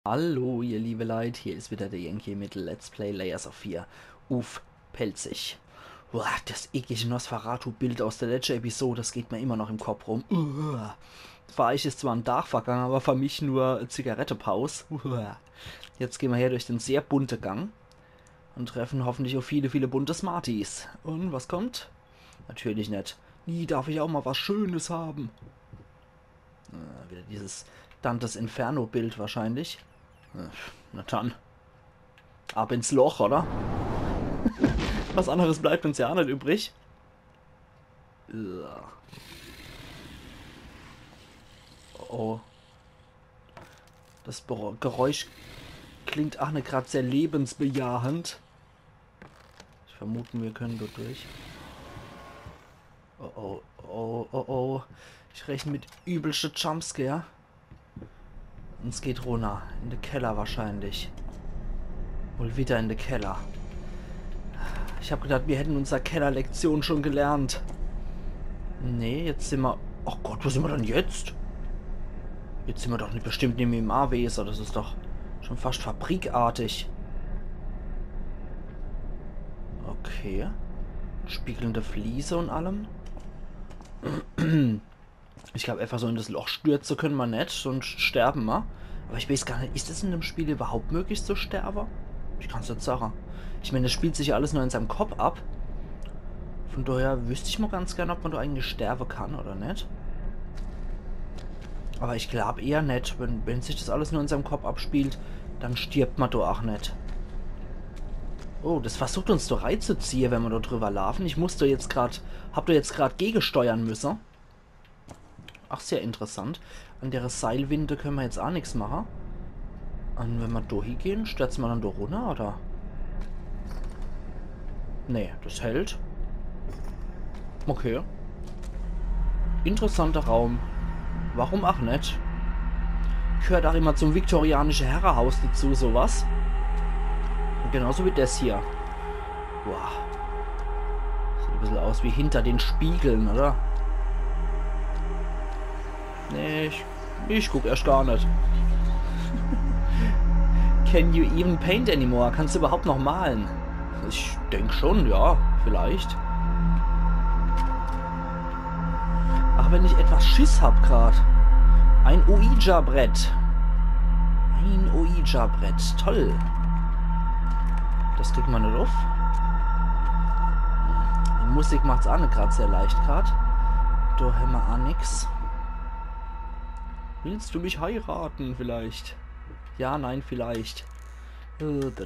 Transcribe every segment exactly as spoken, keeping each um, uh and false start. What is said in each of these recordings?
Hallo ihr liebe Leute, hier ist wieder der Yankee mit Let's Play Layers of Fear. Uff, pelzig. Uah, das eklige Nosferatu-Bild aus der letzten Episode, das geht mir immer noch im Kopf rum. Uah. Für euch ist zwar ein Tag vergangen, aber für mich nur Zigarettepaus. Uah. Jetzt gehen wir hier durch den sehr bunten Gang und treffen hoffentlich auf viele, viele bunte Smarties. Und was kommt? Natürlich nicht. Nie darf ich auch mal was Schönes haben. Äh, wieder dieses Dantes Inferno-Bild wahrscheinlich. Na dann. Ab ins Loch, oder? Was anderes bleibt uns ja auch nicht übrig. Oh. Das Geräusch klingt auch nicht gerade sehr lebensbejahend. Ich vermute, wir können dort durch. Oh, oh, oh, oh, oh. Ich rechne mit übelste Jumpscare. Und es geht runter. In den Keller wahrscheinlich. Wohl wieder in den Keller. Ich habe gedacht, wir hätten unsere Kellerlektion schon gelernt. Nee, jetzt sind wir... Oh Gott, wo sind wir denn jetzt? Jetzt sind wir doch nicht bestimmt neben dem A W S. Das ist doch schon fast fabrikartig. Okay. Spiegelnde Fliese und allem. Ich glaube, einfach so in das Loch stürzen können wir nicht, sonst sterben wir. Aber ich weiß gar nicht, ist es in dem Spiel überhaupt möglich zu sterben? Ich kann es nicht sagen. Ich meine, das spielt sich ja alles nur in seinem Kopf ab. Von daher wüsste ich mal ganz gerne, ob man da eigentlich sterben kann oder nicht. Aber ich glaube eher nicht. Wenn, wenn sich das alles nur in seinem Kopf abspielt, dann stirbt man da auch nicht. Oh, das versucht uns doch reinzuziehen, wenn wir da drüber laufen. Ich musste jetzt gerade, hab da jetzt gerade gegensteuern müssen. Ach, sehr interessant. An der Seilwinde können wir jetzt auch nichts machen. Und wenn wir da hingehen, stürzen wir dann da runter, oder? Nee, das hält. Okay. Interessanter Raum. Warum auch nicht? Gehört auch immer zum viktorianischen Herrenhaus dazu, sowas. Und genauso wie das hier. Boah. Sieht ein bisschen aus wie hinter den Spiegeln, oder? Nee, ich, ich guck erst gar nicht. Can you even paint anymore? Kannst du überhaupt noch malen? Ich denke schon, ja, vielleicht. Ach, wenn ich etwas Schiss hab gerade. Ein Ouija-Brett. Ein Ouija-Brett. Toll. Das kriegt man nicht auf. Die Musik macht's auch nicht gerade sehr leicht gerade. Da haben wir auch nix. Willst du mich heiraten vielleicht? Ja, nein, vielleicht. Da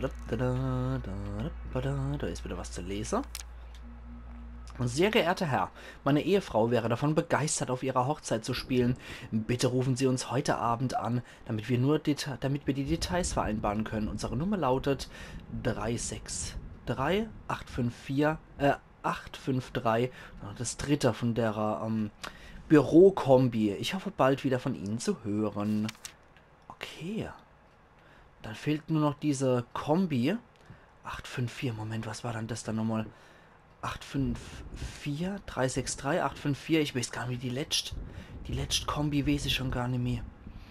ist wieder was zu lesen. Sehr geehrter Herr, meine Ehefrau wäre davon begeistert, auf ihrer Hochzeit zu spielen. Bitte rufen Sie uns heute Abend an, damit wir nur Deta damit wir die Details vereinbaren können. Unsere Nummer lautet drei sechs drei acht fünf vier äh, acht fünf drei. Das dritte von der ähm, Bürokombi. Ich hoffe bald wieder von Ihnen zu hören. Okay. Dann fehlt nur noch diese Kombi. acht fünf vier, Moment, was war dann das dann nochmal? acht fünf vier, drei sechs drei, acht fünf vier, ich weiß gar nicht, wie die letzte, die letzte Kombi weiß ich schon gar nicht mehr.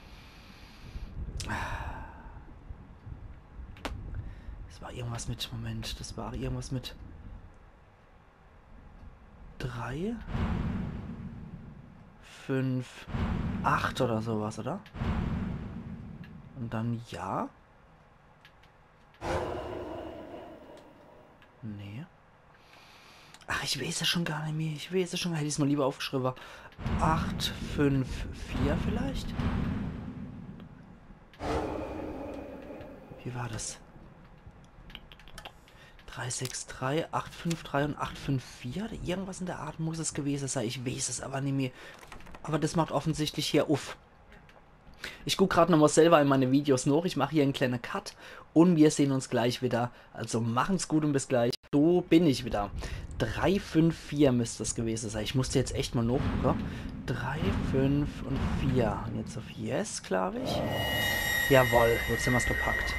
Das war irgendwas mit, Moment, das war irgendwas mit drei, fünf, acht oder sowas, oder? Und dann ja. Nee. Ach, ich weiß es schon gar nicht mehr. Ich weiß es schon. Hätte ich es mal lieber aufgeschrieben. acht, fünf, vier vielleicht? Wie war das? drei sechs drei, acht fünf drei und acht fünf vier? Irgendwas in der Art muss es gewesen sein. Ich weiß es aber nicht mehr. Aber das macht offensichtlich hier uff. Ich gucke gerade nochmal selber in meine Videos nach. Ich mache hier einen kleinen Cut. Und wir sehen uns gleich wieder. Also machen's gut und bis gleich. So bin ich wieder. drei fünf vier müsste es gewesen sein. Ich musste jetzt echt mal nachgucken. drei, fünf und vier. Und jetzt auf Yes, glaube ich. Jawohl, jetzt haben wir es gepackt.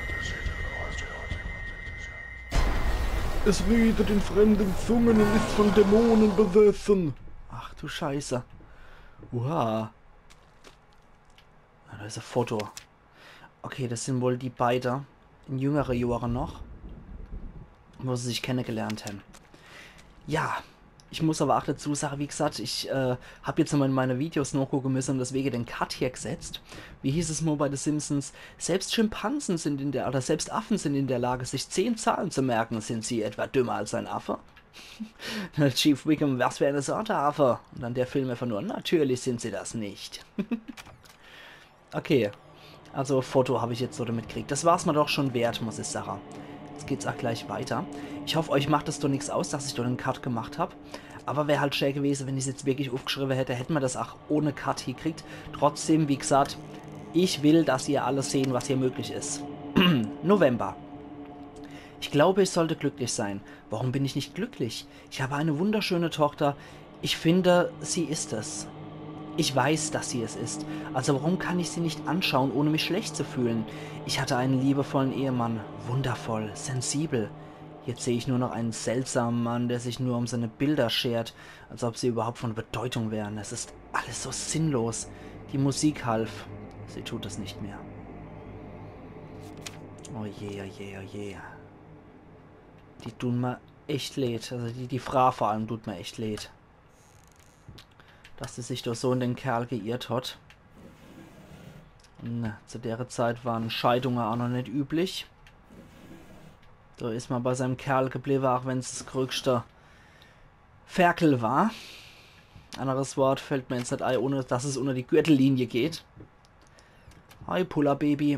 Es redet in fremden Zungen und ist von Dämonen besessen. Ach du Scheiße. Uha. Da ist ein Foto. Okay, das sind wohl die beiden in jüngere Jahren noch, wo sie sich kennengelernt haben. Ja, ich muss aber auch dazu sagen, wie gesagt, ich äh, habe jetzt nochmal in meine Videos nachgucken müssen und deswegen den Cut hier gesetzt. Wie hieß es mal bei The Simpsons? Selbst Schimpansen sind in der, oder selbst Affen sind in der Lage, sich zehn Zahlen zu merken. Sind sie etwa dümmer als ein Affe? Chief Wiggum, was für eine Sorte Affe? Und dann der Film einfach nur, natürlich sind sie das nicht. Okay, also Foto habe ich jetzt so damit gekriegt. Das war es mir doch schon wert, muss ich sagen. Jetzt geht's auch gleich weiter. Ich hoffe, euch macht es doch nichts aus, dass ich doch einen Cut gemacht habe. Aber wäre halt schön gewesen, wenn ich es jetzt wirklich aufgeschrieben hätte, hätten wir das auch ohne Cut hingekriegt. Trotzdem, wie gesagt, ich will, dass ihr alles sehen, was hier möglich ist. November. Ich glaube, ich sollte glücklich sein. Warum bin ich nicht glücklich? Ich habe eine wunderschöne Tochter. Ich finde, sie ist es. Ich weiß, dass sie es ist. Also warum kann ich sie nicht anschauen, ohne mich schlecht zu fühlen? Ich hatte einen liebevollen Ehemann. Wundervoll, sensibel. Jetzt sehe ich nur noch einen seltsamen Mann, der sich nur um seine Bilder schert, als ob sie überhaupt von Bedeutung wären. Es ist alles so sinnlos. Die Musik half. Sie tut es nicht mehr. Oh je, oh je, oh je. Die tun mir echt leid. Also die, die Frau vor allem tut mir echt leid. Dass sie sich doch so in den Kerl geirrt hat. Und, zu der Zeit waren Scheidungen auch noch nicht üblich. Da ist man bei seinem Kerl geblieben, auch wenn es das größte Ferkel war. Anderes Wort fällt mir jetzt nicht ein, ohne dass es unter die Gürtellinie geht. Hi, Puller Baby.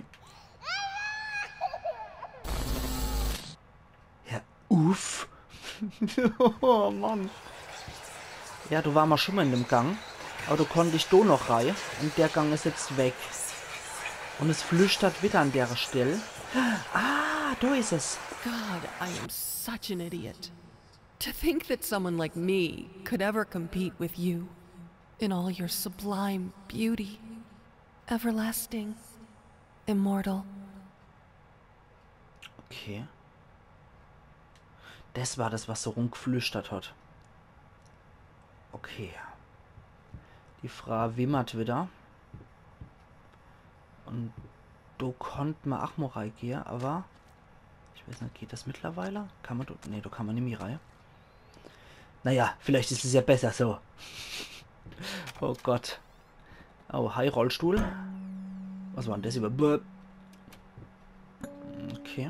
Ja, uff. Oh Mann. Ja, du warst mal schon mal in dem Gang. Aber du konntest da noch rein. Und der Gang ist jetzt weg. Und es flüstert wieder an der Stelle. Ah, da ist es. God, I am such an idiot. To think that someone like me could ever compete with you in all your sublime beauty, everlasting, immortal. Okay. Das war das, was so rumgeflüstert hat. Okay. Die Frau wimmert wieder. Und du konnt mal auch mal reingehen, aber ich weiß nicht, geht das mittlerweile? Kann man, nee, da kann man nicht mehr rein. Naja, vielleicht ist es ja besser so. Oh Gott. Oh, hi, Rollstuhl. Was war denn das über... Okay.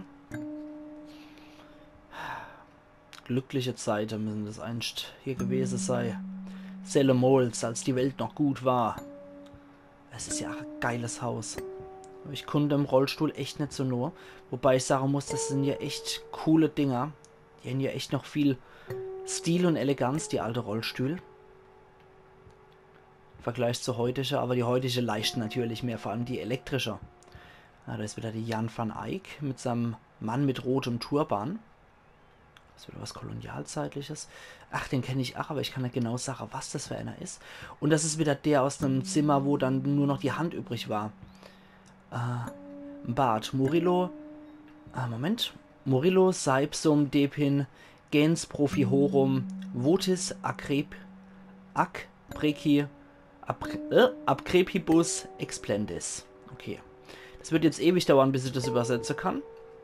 Glückliche Zeiten müssen das einst hier gewesen sein. Sellemols, als die Welt noch gut war. Es ist ja auch ein geiles Haus. Ich konnte im Rollstuhl echt nicht so nur. Wobei ich sagen muss, das sind ja echt coole Dinger. Die haben ja echt noch viel Stil und Eleganz, die alte Rollstühle. Im Vergleich zu heutige, aber die heutige leicht natürlich mehr, vor allem die elektrische. Ja, da ist wieder die Jan van Eyck mit seinem Mann mit rotem Turban. Das ist wieder was Kolonialzeitliches. Ach, den kenne ich auch, aber ich kann nicht genau sagen, was das für einer ist. Und das ist wieder der aus einem Zimmer, wo dann nur noch die Hand übrig war. Äh, Bart. Murillo. Ah, Moment. Murillo, Saipsum, Depin, Gens, Profihorum, Votis, Acrep, Acpreci, Apre, äh, Abcrepibus, Explendis. Okay. Das wird jetzt ewig dauern, bis ich das übersetzen kann.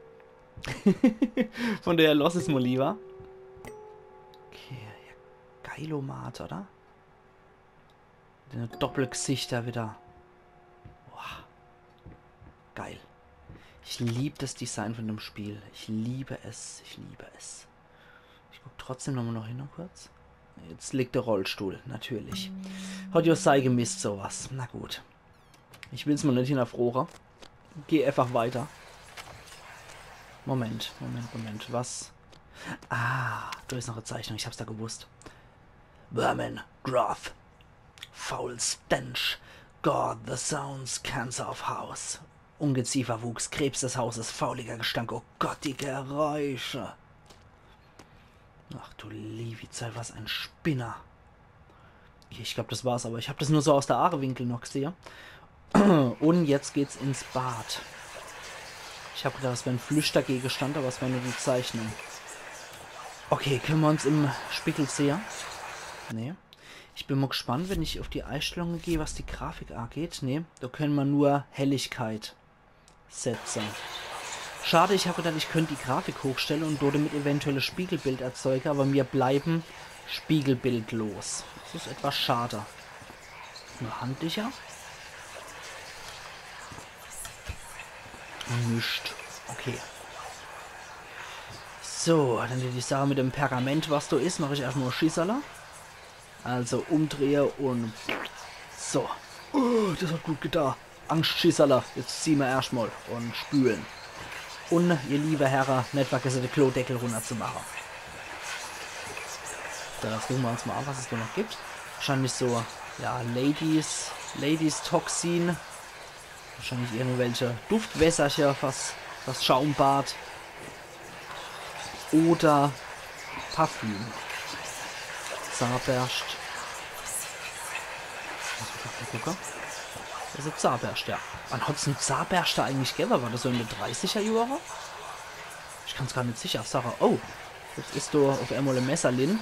Von der Los ist mal lieber. Okay, ja, Geilomat, oder? Den Doppelgesichter wieder. Boah. Geil. Ich liebe das Design von dem Spiel. Ich liebe es. Ich liebe es. Ich gucke trotzdem nochmal noch hin kurz. Jetzt liegt der Rollstuhl, natürlich. Hat ja sei gemisst sowas. Na gut. Ich will es mal nicht hinterfroren. Geh einfach weiter. Moment, Moment, Moment. Was? Ah, da ist noch eine Zeichnung. Ich hab's da gewusst. Vermin, Groth, Foul Stench, God, the Sounds, Cancer of House. Ungezieferwuchs, Krebs des Hauses, fauliger Gestank. Oh Gott, die Geräusche. Ach du liebe Zeit, was ein Spinner. Okay, ich glaube, das war's, aber ich habe das nur so aus der Aare-Winkel noch gesehen. Und jetzt geht's ins Bad. Ich habe gedacht, es wäre ein Flüstergegenstand, aber es war nur die Zeichnung. Okay, können wir uns im Spiegel sehen? Nee. Ich bin mal gespannt, wenn ich auf die Einstellungen gehe, was die Grafik angeht. Nee, da können wir nur Helligkeit setzen. Schade, ich habe gedacht, ich könnte die Grafik hochstellen und dort mit eventuelles Spiegelbild erzeugen, aber wir bleiben spiegelbildlos. Das ist etwas schade. Nur handlicher. Nicht. Okay. So, dann die Sache mit dem Pergament, was da ist, mache ich erstmal Schießerler. Also umdrehe und so. Oh, das hat gut getan. Angstschießerler. Jetzt ziehen wir erstmal und spülen. Und, ihr liebe Herren, nicht vergessen, den Klodeckel runter zu machen. So, das gucken wir uns mal an, was es da noch gibt. Wahrscheinlich so, ja, Ladies, Ladies Toxin. Wahrscheinlich irgendwelche Duftwässerchen, was, was Schaumbad. Oder Parfüm. Zahnbürst. Gucken. Das ist ein Zahnbürst, ja. Wann hat es ein Zahnbürst da eigentlich gegeben? War das so in den dreißiger Jahren? Ich kann es gar nicht sicher sagen. Oh, jetzt ist du auf einmal ein Messerlin.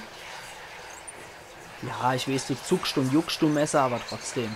Ja, ich weiß, du zuckst und juckst du Messer, aber trotzdem.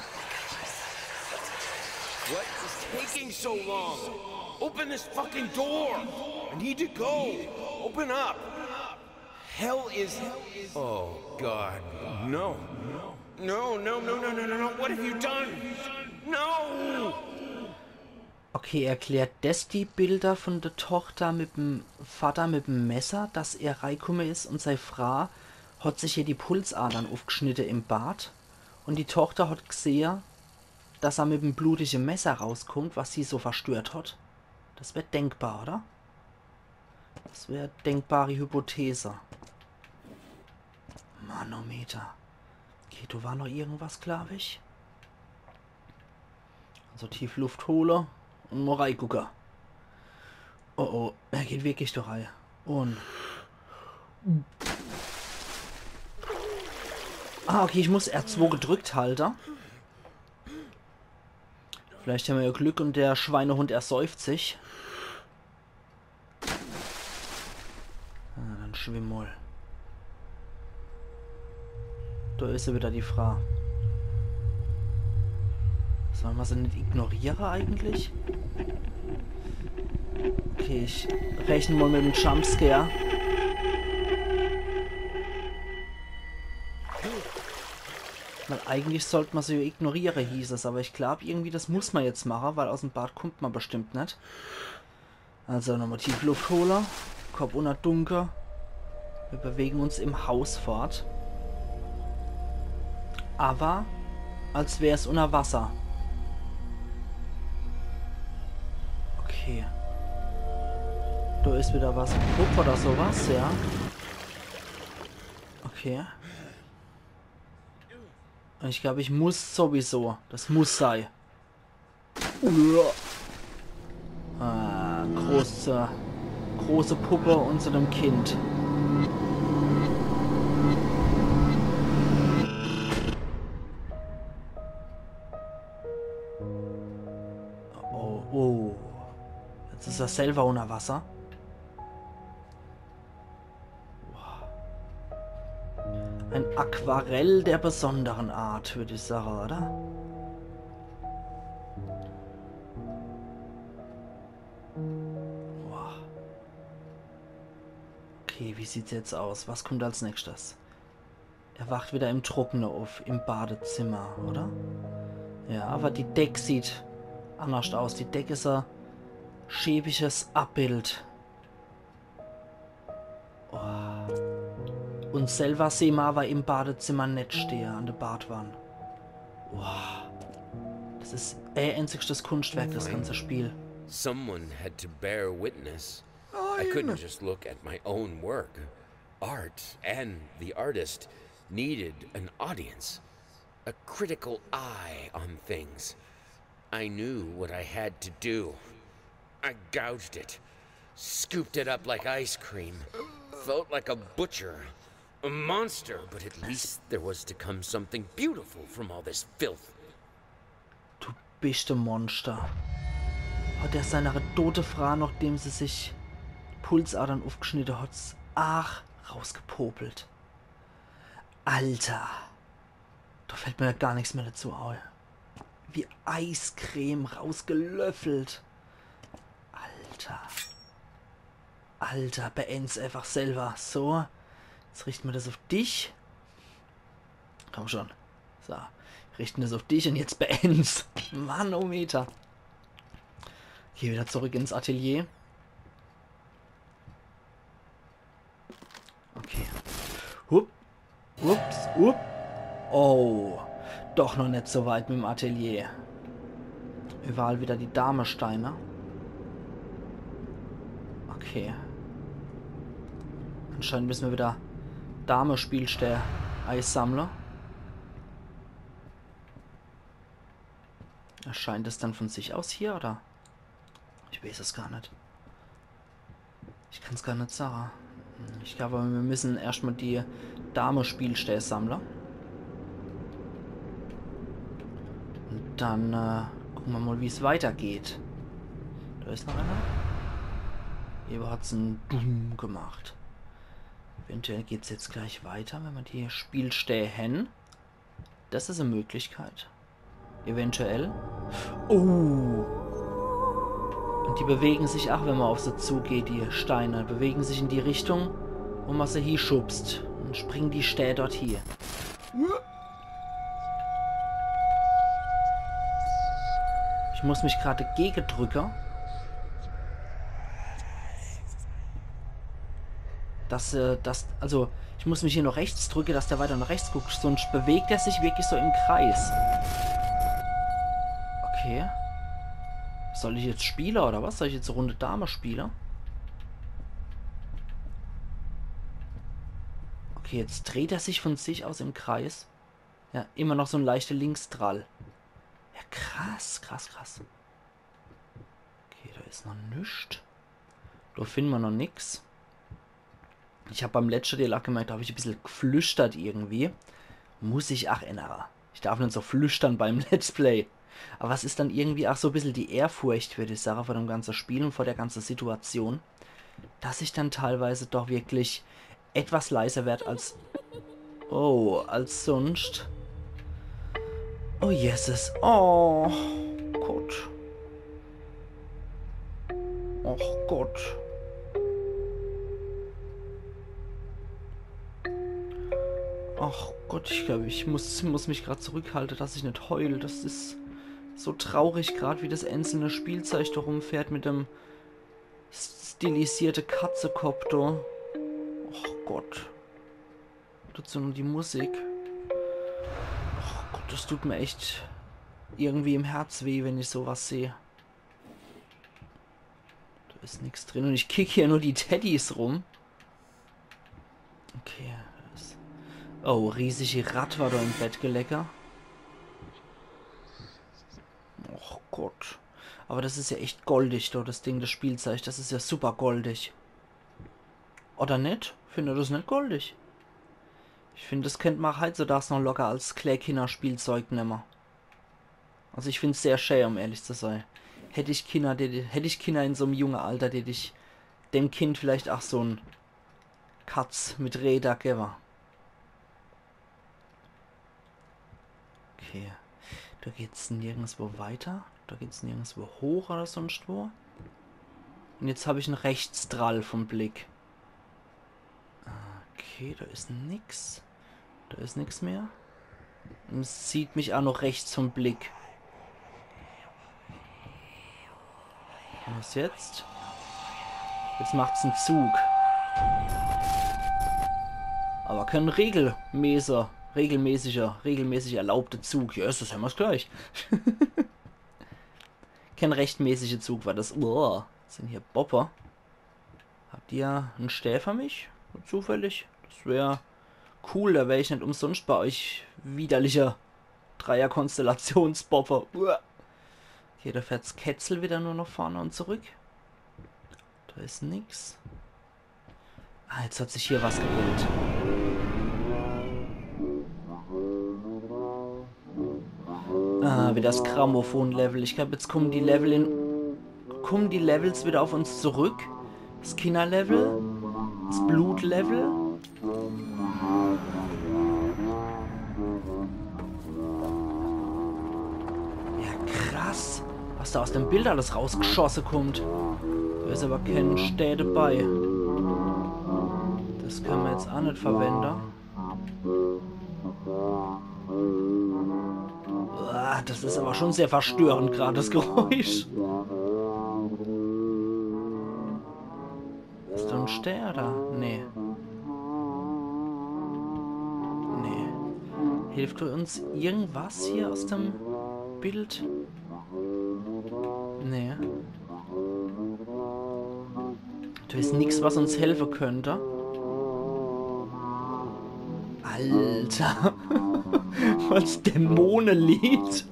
What is taking so long? Open this fucking door! I need to go! Open up! Hell is... Oh, God. No. No, no, no, no, no, no, no. What have you done? No! Okay, erklärt das die Bilder von der Tochter mit dem Vater mit dem Messer, dass er reingekommen ist und seine Frau hat sich hier die Pulsadern aufgeschnitten im Bad und die Tochter hat gesehen, dass er mit dem blutigen Messer rauskommt, was sie so verstört hat. Das wäre denkbar, oder? Das wäre denkbare Hypothese. Manometer. Okay, du war noch irgendwas, glaube ich. Also tief Luft hole und mal reingucken. Oh oh, er geht wirklich da rein. Und... Ah, okay, ich muss R zwei gedrückt halten. Vielleicht haben wir ja Glück und der Schweinehund ersäuft sich. Ah, dann schwimm mal. Da ist ja wieder die Frau. Sollen wir sie nicht ignorieren eigentlich? Okay, ich rechne mal mit dem Jumpscare. Weil eigentlich sollte man sie ignorieren, hieß es. Aber ich glaube, irgendwie das muss man jetzt machen, weil aus dem Bad kommt man bestimmt nicht. Also nochmal tief Luft holen. Kopf unter Dunkel. Wir bewegen uns im Haus fort. Aber als wäre es unter Wasser. Okay. Da ist wieder was. Guck oder sowas, ja. Okay. Ich glaube, ich muss sowieso. Das muss sein. Ah, große, große Puppe unter dem Kind. Oh, oh. Jetzt ist er selber unter Wasser. Ein Aquarell der besonderen Art, würde ich sagen, oder? Wow. Okay, wie sieht's jetzt aus? Was kommt als nächstes? Er wacht wieder im Trockenen auf, im Badezimmer, oder? Ja, aber die Decke sieht anders aus. Die Decke ist ein schäbiges Abbild. Oh. Und selber sehen wir aber im Badezimmer nicht stehen, an der Badwanne. Wow. Das ist ein einziges Kunstwerk, das ganze Spiel. Someone had to bear witness. I couldn't just look at my own work. Art and the artist needed an audience. A critical eye on things. I knew what I had to do. I gouged it. Scooped it up like ice cream. Felt like a butcher. A monster, but at least there was to come something beautiful from all this filth. Du bist ein Monster. Hat er seine tote Frau, nachdem sie sich Pulsadern aufgeschnitten hat, ach, rausgepopelt. Alter. Da fällt mir ja gar nichts mehr dazu ein. Wie Eiscreme rausgelöffelt. Alter. Alter, beend's einfach selber. So. Jetzt richten wir das auf dich. Komm schon. So. Richten das auf dich und jetzt beend's. Manometer. Hier wieder zurück ins Atelier. Okay. Hup. Ups. Up. Oh. Doch noch nicht so weit mit dem Atelier. Überall wieder die Damesteine. Okay. Anscheinend müssen wir wieder Dame Spielstelle Eissammler. Erscheint es dann von sich aus hier, oder? Ich weiß es gar nicht. Ich kann es gar nicht sagen. Ich glaube, wir müssen erstmal die Dame Spielstelle Sammler. Und dann äh, gucken wir mal, wie es weitergeht. Da ist noch einer. Hier hat es einen Dumm gemacht. Eventuell geht es jetzt gleich weiter, wenn wir die Spielstelle hin. Das ist eine Möglichkeit. Eventuell. Oh! Und die bewegen sich auch, wenn man auf sie zugeht, die Steine. Bewegen sich in die Richtung, wo man sie hier schubst. Und springen die Stähe dort hier. Ich muss mich gerade gegendrücken. Dass, äh, das, also, ich muss mich hier noch rechts drücken, dass der weiter nach rechts guckt. Sonst bewegt er sich wirklich so im Kreis. Okay. Soll ich jetzt spielen oder was? Soll ich jetzt eine Runde Dame spielen? Okay, jetzt dreht er sich von sich aus im Kreis. Ja, immer noch so ein leichter Linksdrall. Ja, krass, krass, krass. Okay, da ist noch nichts. Da finden wir noch nichts. Ich habe beim letzten Teil auch gemerkt, da habe ich ein bisschen geflüstert irgendwie. Muss ich auch ändern. Ich darf nicht so flüstern beim Let's Play. Aber es ist dann irgendwie auch so ein bisschen die Ehrfurcht für die Sache vor dem ganzen Spiel und vor der ganzen Situation, dass ich dann teilweise doch wirklich etwas leiser werde als... Oh, als sonst. Oh, Jesus. Oh, Gott. Oh, Gott. Ach Gott, ich glaube, ich muss, muss mich gerade zurückhalten, dass ich nicht heule. Das ist so traurig gerade, wie das einzelne Spielzeug da rumfährt mit dem stilisierte Katzekopf da. Ach Gott. Dazu nur die Musik. Ach Gott, das tut mir echt irgendwie im Herz weh, wenn ich sowas sehe. Da ist nichts drin und ich kick hier nur die Teddys rum. Okay. Oh, riesige Rat war da im Bett gelecker. Och Gott. Aber das ist ja echt goldig, da, das Ding, das Spielzeug. Das ist ja super goldig. Oder nicht? Finde das nicht goldig. Ich finde, das könnte man heutzutage noch locker als Kleinkinder-Spielzeug nehmen. Also ich finde es sehr schön, um ehrlich zu sein. Hätte ich Kinder, die, hätte ich Kinder in so einem jungen Alter, die ich dem Kind vielleicht auch so ein Katz mit Räder geben. Okay, da geht's nirgendwo weiter. Da geht's nirgendwo hoch oder sonst wo. Und jetzt habe ich einen Rechtsdrall vom Blick. Okay, da ist nix. Da ist nichts mehr. Und es zieht mich auch noch rechts vom Blick. Was jetzt? Jetzt macht's einen Zug. Aber kein regelmäßiger, regelmäßiger, regelmäßig erlaubter Zug. Ja, ist das haben wir es gleich. Kein rechtmäßiger Zug war das. Oh, das sind hier Bopper. Habt ihr einen Stähl für mich? Zufällig? Das wäre cool, da wäre ich nicht umsonst bei euch widerlicher Dreier-Konstellationsbopper. Hier, da fährt's Ketzel wieder nur noch vorne und zurück. Da ist nix. Ah, jetzt hat sich hier was gebildet. Ah, wieder das Grammophon-Level. Ich glaube, jetzt kommen die Level in... Kommen die Levels wieder auf uns zurück. Das Kinderlevel. Das Blutlevel. Ja, krass. Was da aus dem Bild alles rausgeschossen kommt. Da ist aber kein Steh dabei. Das können wir jetzt auch nicht verwenden. Uah, das ist aber schon sehr verstörend, gerade das Geräusch. Ist da ein Steh da? Nee. Nee. Hilft uns irgendwas hier aus dem Bild? Nee. Da ist nichts, was uns helfen könnte. Alter. Was Dämonenlied.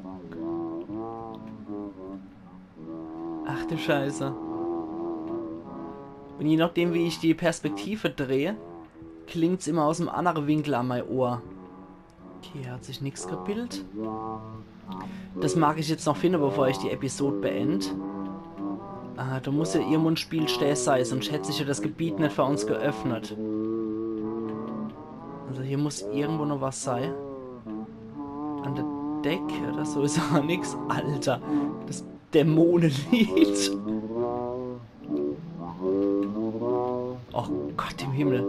Ach du Scheiße. Und je nachdem, wie ich die Perspektive drehe, klingt es immer aus einem anderen Winkel an mein Ohr. Okay, hat sich nichts gebildet. Das mag ich jetzt noch finden, bevor ich die Episode beende. Ah, da muss ja irgendwo ein Spielsteh sein, sonst hätte sich ja das Gebiet nicht für uns geöffnet. Also hier muss irgendwo noch was sein. An der Decke oder so ist aber nichts. Alter, das Dämonenlied. Oh Gott im Himmel.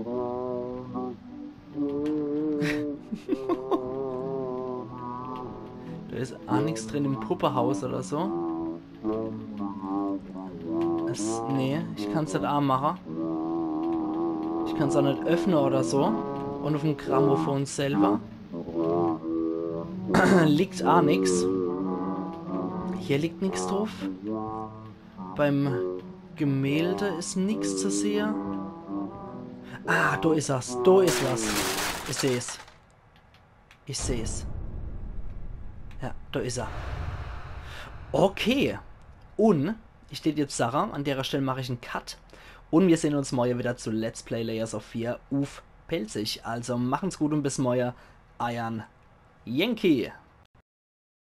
Da ist auch nichts drin im Puppehaus oder so. Das, nee, ich kann es nicht auch machen. Ich kann es auch nicht öffnen oder so. Und auf dem Grammophon selber liegt auch nichts. Hier liegt nichts drauf. Beim Gemälde ist nichts zu sehen. Ah, da ist es. Da ist was. Ich sehe es. Ich sehe es. Ja, da ist er. Okay. Und ich stehe jetzt Sarah. An der Stelle mache ich einen Cut. Und wir sehen uns morgen wieder zu Let's Play Layers of Fear. Uff, pelzig. Also machen's gut und bis morgen. Euer Yankee.